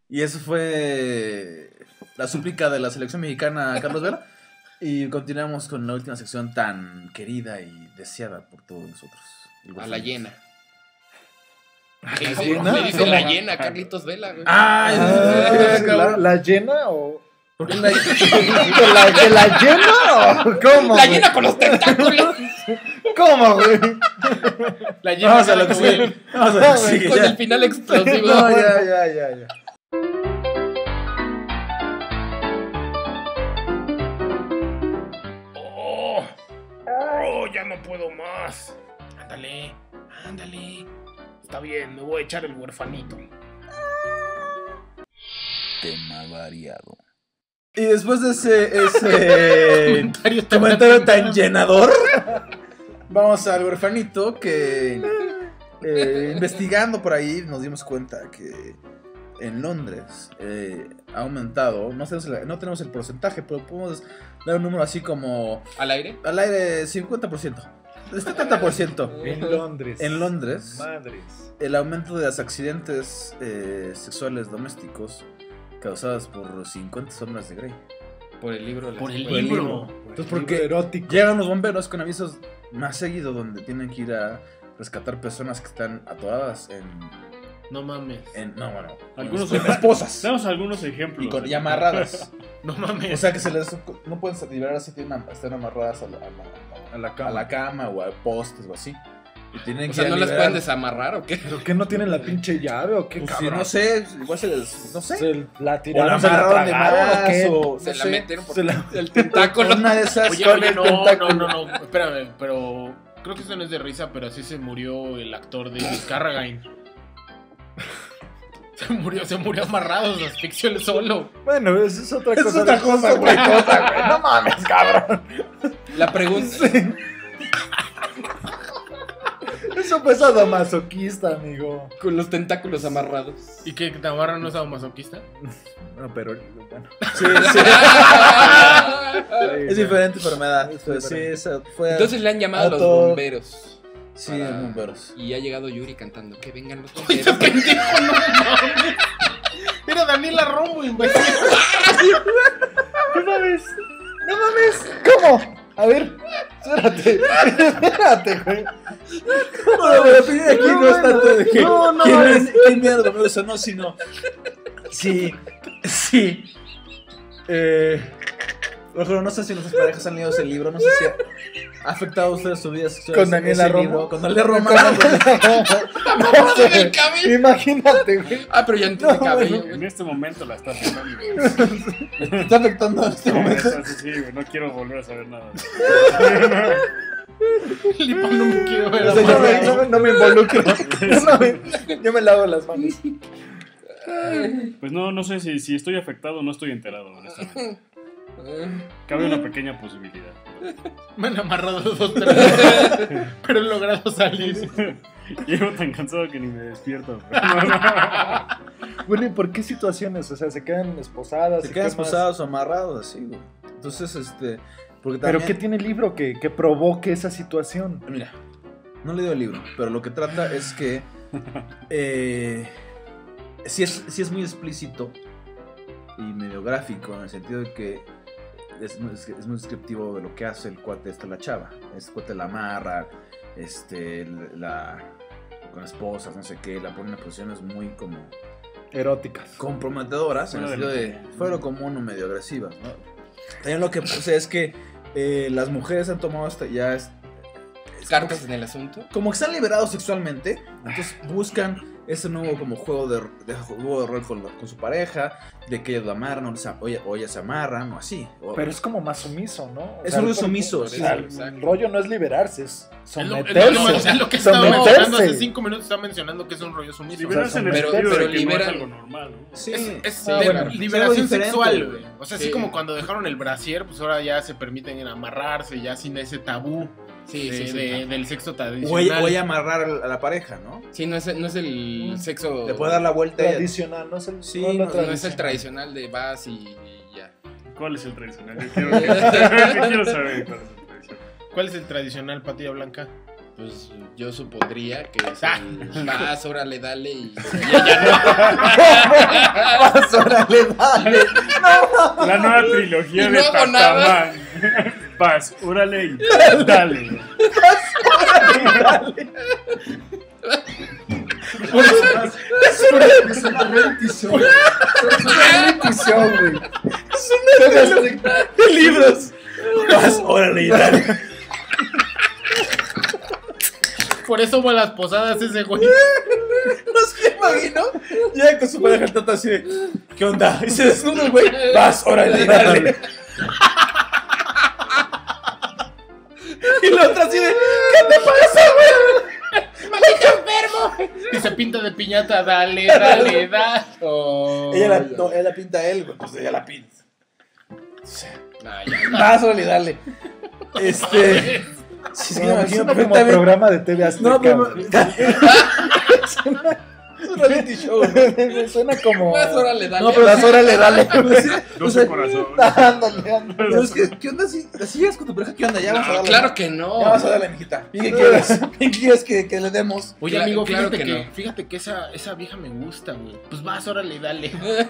Y eso fue la súplica de la selección mexicana a Carlos Vela. Y continuamos con la última sección tan querida y deseada por todos nosotros. A la llena. ¿La llena? Le dice la llena a Carlitos Vela, güey. ¿La llena o...? ¿Por qué la ¿Que la llena o cómo? La llena con los tentáculos. ¿Cómo, güey? La llena Vamos a lo que sigue. Vamos a lo que sigue. Con ya. el final explosivo. No, ya. Oh, ya no puedo más. Ándale. Está bien, me voy a echar el huerfanito. Tema variado. Y después de ese comentario tan llenador, vamos al huerfanito que investigando por ahí nos dimos cuenta que en Londres ha aumentado, no tenemos el porcentaje, pero podemos dar un número así como ¿Al aire? al aire 50%, 70%. En Londres. Madres. El aumento de los accidentes sexuales domésticos causadas por 50 sombras de Grey. Por el libro. Por el Por el libro. libro. Entonces, porque erótico. llegan los bomberos con avisos más seguido donde tienen que ir a rescatar personas que están atoradas No mames. no, bueno, Algunos con esposas Damos algunos ejemplos. y amarradas. No mames. O sea que no pueden liberar si están amarradas A la a cama. la cama o a postes o así. Y tienen O sea, que ¿no las liberar. pueden desamarrar o qué? ¿Pero qué no tienen la pinche llave o qué, Pues, cabrón? no sé, igual se les, no sé. Se la O la tiraron, se la amarraron de tragaron, ¿o más qué? o Se no la sé. metieron por Se la- el tentáculo. Una de esas Oye, con el tentáculo. no. Espérame, pero creo que eso no es de risa, pero así se murió el actor David Carradine. Se murió amarrado, se asfixió él solo. Bueno, eso es otra Es cosa. otra cosa, güey. No mames, cabrón. La pregunta. Eso fue sadomasoquista, amigo. Con los tentáculos amarrados. ¿Y qué? ¿Navarra no es sadomasoquista? No, pero bueno. Sí. Es diferente enfermedad. Pues sí, esa fue. Entonces le han llamado a los Auto- bomberos. Sí, para- bomberos. Y ha llegado Yuri cantando que vengan los ¡Ay, ese bomberos. pendejo, no mames! Era Daniela Romo, imbécil. No mames. ¿Cómo? A ver, espérate, güey. Bueno, pero aquí no es tanto de que No, quién viene a los bomberos o no, sino. Sí. Por ejemplo, no sé si nuestras parejas han leído ese libro, no sé si ha afectado a ustedes su vida sexual. Con Daniela ese Romo. libro, con Daniela Romo. No sé, imagínate, güey. Ah, pero ya no tiene cabello. En este momento la está afectando. ¿Te está afectando en este momento? Sí, güey, no quiero volver a saber nada. Lipa, no me quiero ver O sea, amarrado. no me involucro. Yo me lavo las manos. Pues no sé si estoy afectado o no estoy enterado, honestamente. Cabe una pequeña posibilidad. Me han amarrado 2 personas, pero he logrado salir. Llego tan cansado que ni me despierto. Bueno, ¿y por qué situaciones? O sea, se quedan esposadas. Se ¿y quedan qué más? esposados o amarrados, así, güey. Entonces, porque ¿Pero también. qué tiene el libro que provoque esa situación? Mira, no he leído el libro, pero lo que trata es que. Sí es muy explícito y medio gráfico, en el sentido de que es muy descriptivo de lo que hace el cuate la chava. Este cuate la amarra, con esposas, no sé qué, la pone en posiciones muy como Eróticas. comprometedoras, en el Fuera de sentido lo de común. fuera de lo común o medio agresivas, ¿no? También lo que pasa es que las mujeres han tomado hasta ya Cartas en el asunto. como que están liberados sexualmente, entonces buscan ese nuevo como juego de rol con su pareja, de que ellos lo amarran o ellas se amarran o así. Pero es como más sumiso, ¿no? O Es sea, un el- sumiso, o sí. sea, el Exacto. rollo no es liberarse, es Es someterse. lo que estaba mencionando Someterse. hace 5 minutos. Estaba mencionando que es un rollo sumiso. Liberarse en el Pero- sentido pero de que no es liberan- algo normal, ¿no? Sí, Es bueno, es algo liberación diferente, sexual, güey. O sea, así Sí. como cuando dejaron el brasier, pues ahora ya se permiten amarrarse, ya sin ese tabú Sí, sí, sí. del sexo O tradicional. ella amarrar a la pareja, ¿no? Sí, no es el sexo. Le puede dar la vuelta a ella. Tradicional, no es el, Sí, no es la no No es el tradicional de vas y ya. ¿Cuál es el tradicional? Yo quiero saber cuál es el tradicional. ¿Cuál es el tradicional, patilla blanca? Pues yo supondría que es el vas, órale, dale y ella no. Vas, órale, dale. La nueva trilogía Y de no hago nada. Tatamán. Vas, órale y dale. Es una reality show. Es una reality show, güey. De libros. Vas, órale, dale. Por eso va a las posadas ese güey. No sé, imagino. Llega con su pareja el tata así de, ¿qué onda? Y se desnuda el güey. Vas, órale, dale. Y la otra así de, ¿qué te pasa, güey? ¡Maldito enfermo! Y se pinta de piñata, dale, dale, dale. Oh, Ella la pinta a él, güey. Pues ella la pinta. Ah, ya. Vas, órale, dale. Sí, sí, me No, imagino suena como perfectamente. programa de TV Azteca. No, pero. güey. Es un reality show, güey. Suena como. Vas, órale, dale. No, pero las horas le dale. O sea, Corazón. Ándale, ándale. pero es que, ¿qué onda si llegas con tu pareja? ¿Qué onda? Ya vamos a No, darle. claro que Ya no. vamos a darle, mijita. ¿Y qué quieres? ¿Qué quieres que le demos? Oye, Cla- amigo, claro fíjate que que, no. fíjate que esa vieja me gusta, güey. Pues vas, órale, dale.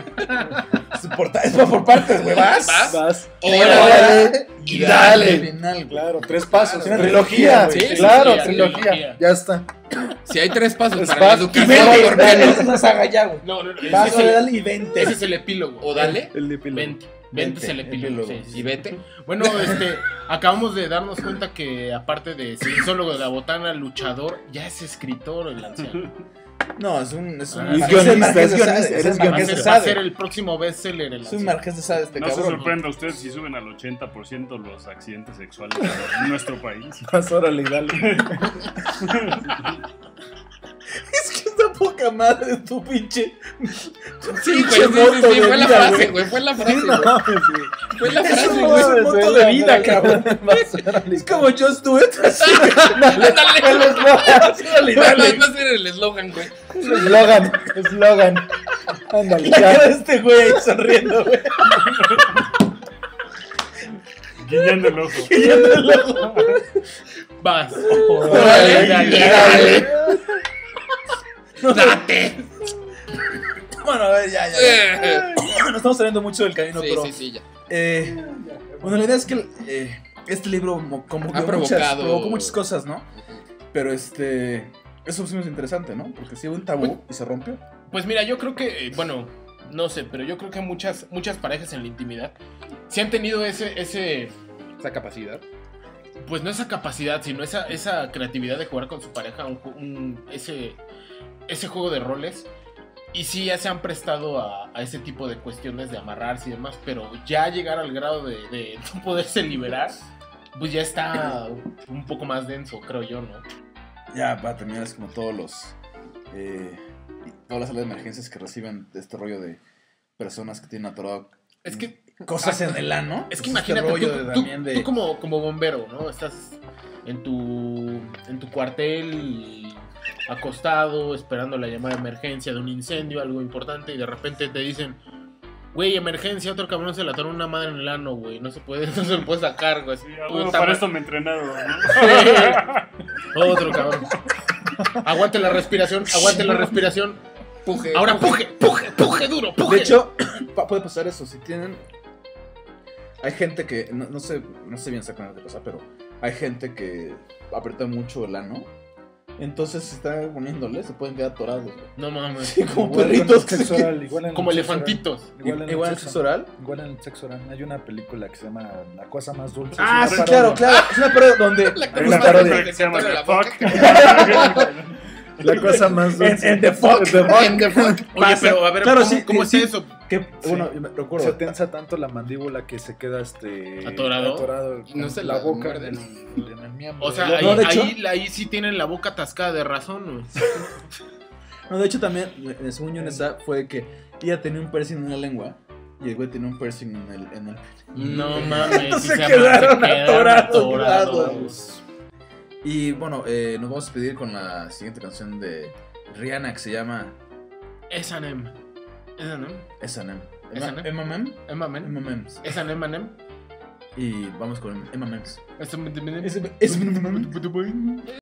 Es por partes, güey. Vas. Vas. Órale. Y dale. Al final, güey. Claro, 3 pasos. Una Trilogía. trilogía, güey. Claro, Sí, trilogía. trilogía. Ya está. Si hay 3 pasos Es para la fácil. Y educación, vente, ¿por qué dale, no? esa es la saga ya, güey. No, Vas, ese, órale, dale y vente. ese es el epílogo. O dale El epílogo. Vente es el epílogo. epílogo. Sí, sí. y vete. Bueno, acabamos de darnos cuenta que aparte de cienzólogo de la botana, luchador, ya es escritor el anciano. No, es un. Es guionista, Marqués de es Sade, guionista, es eres el Va a Marqués de ser, va a ser Sade. el próximo bestseller el Es un anciano. Marqués de Sade este No se cabrón. sorprenda usted si suben al 80% los accidentes sexuales en nuestro país. Vas, órale, dale. Es que está poca madre tu pinche. Sí, Pinche güey, sí, moto sí, de fue la vida, frase, güey. güey, fue la frase, No, güey. sí. Fue la Es frase, un güey. modo moto de vida, cabrón. Vas, órale. Es como Just Do It. Así. Dale. Dale, dale. Va a ser el eslogan, güey. Eslogan. Ándale, La cara ya. de este güey ahí sonriendo, güey. Guiñando el ojo. Vas. Órale, dale. ¡Date! Bueno, a ver, ya. Nos estamos saliendo mucho del camino, Sí, pero. sí, sí, ya. Bueno, la idea es que este libro como que Ha provocado- provocó muchas cosas, ¿no? Pero eso sí es interesante, ¿no? Porque sí hubo un tabú y se rompió. Pues mira, yo creo que, bueno, no sé, pero yo creo que muchas parejas en la intimidad sí han tenido Esa capacidad. pues no esa capacidad, sino esa creatividad de jugar con su pareja, ese juego de roles. Y sí, ya se han prestado a ese tipo de cuestiones de amarrarse y demás, pero ya llegar al grado de no poderse liberar, pues ya está un poco más denso, creo yo, ¿no? Ya va a terminar es como todas las salas de emergencias que reciben de este rollo de personas que tienen atorado Es que cosas en el ano. Es que Pues imagínate, este rollo tú también de... como bombero, ¿no? Estás en tu cuartel acostado, esperando la llamada de emergencia de un incendio, algo importante, y de repente te dicen, güey, emergencia, otro cabrón se le atoró una madre en el ano, güey, no se lo puede sacar, güey. Sí, bueno, Puta para madre. esto me he entrenado, ¿no? Otro cabrón. Aguante la respiración. Puje. Ahora puje duro, puje. De hecho, puede pasar eso. Si tienen... Hay gente que... No sé bien exactamente qué pasa, pero hay gente que aprieta mucho el ano. Entonces, si están poniéndole, se pueden quedar atorados, güey. No mames. Sí, como Igual con perritos. el sexo oral, igual en Como el sexo elefantitos. oral. Igual en Igual el el sexo oral. Igual en el sexo oral. Hay una película que se llama La cosa más dulce. Ah, Es sí, una claro, parodia. claro. Es una parodia donde... La Hay cosa una más parodia dulce Que se llama en The la boca. Fuck. La cosa más dulce. En The Fuck. En The Fuck. Oye, pero a ver, Claro, ¿cómo, sí, cómo sí. es eso? Que, bueno, yo me Se recuerdo. tensa tanto la mandíbula que se queda ¿Atorado? Y no con se la la boca en muerden. el miembro. O sea, No, ahí, de hecho- ahí sí tienen la boca atascada de razón, güey. No, de hecho también, según yo en esa, fue que ella tenía un piercing en la lengua y el güey tenía un piercing en el... No mames. Se quedaron atorados. Y bueno, nos vamos a despedir con la siguiente canción de Rihanna que se llama S&M. S&M. S&M. M&M. M&M. M&M's. S&M. Y vamos con M&M's. S&M.